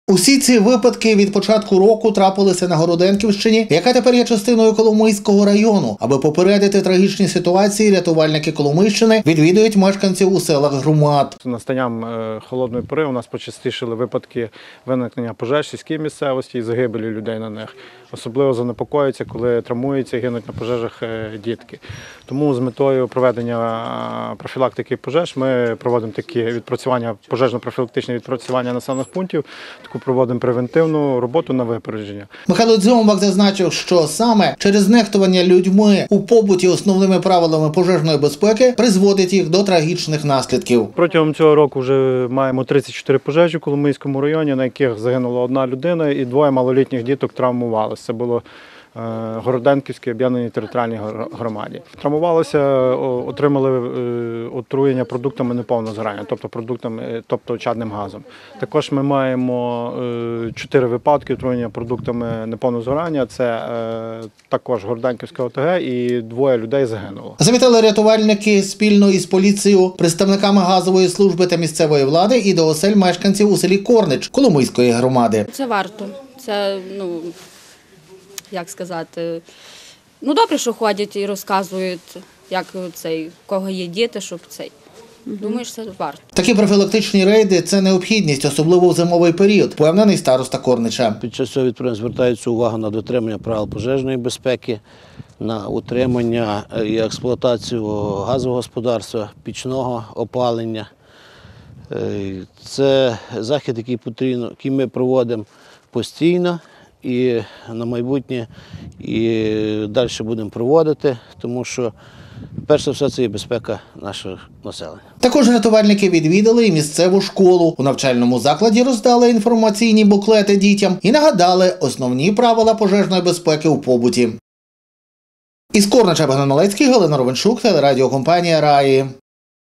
Усі ці випадки від початку року трапилися на Городенківщині, яка тепер є частиною Коломийського району. Аби попередити трагічні ситуації, рятувальники Коломийщини відвідують мешканців у селах громад. З настанням холодної пори у нас почастішили випадки виникнення пожеж в сільській місцевості і загибелі людей на них. Особливо занепокоюються, коли травмуються і гинуть на пожежах дітки. Тому з метою проведення профілактики пожеж ми проводимо такі відпрацювання, пожежно-профілактичні відпрацювання населених пунктів, таку проводимо превентивну роботу на випередження. Михайло Дзьомбак зазначив, що саме через нехтування людьми у побуті основними правилами пожежної безпеки призводить їх до трагічних наслідків. Протягом цього року вже маємо 34 пожежі в Коломийському районі, на яких загинула одна людина і двоє малолітніх діток травмувалися. Це було Городенківській об'єднаній територіальній громаді. Травмувалися, отримали отруєння продуктами неповного згорання, тобто чадним газом. Також ми маємо 4 випадки отруєння продуктами неповного згорання. Це також Городенківська ОТГ і 2 людей загинуло. Завітали рятувальники спільно із поліцією, представниками газової служби та місцевої влади і до осель мешканців у селі Корнич Коломийської громади. Це варто. Це, як сказати, добре, що ходять і розказують, як у кого є діти, щоб цей. Думаю, що це варто. Такі профілактичні рейди – це необхідність, особливо в зимовий період, впевнений староста Корнича. Під час цього відправлення звертається увага на дотримання правил пожежної безпеки, на утримання і експлуатацію газового господарства, пічного опалення. Це захід, який ми проводимо постійно. І на майбутнє і далі будемо проводити, тому що, перш за все, це є безпека нашого населення. Також рятувальники відвідали і місцеву школу. У навчальному закладі роздали інформаційні буклети дітям і нагадали основні правила пожежної безпеки у побуті. Із Корнича Богдан Малецький, Галина Ровеншук, телерадіокомпанія «Раї».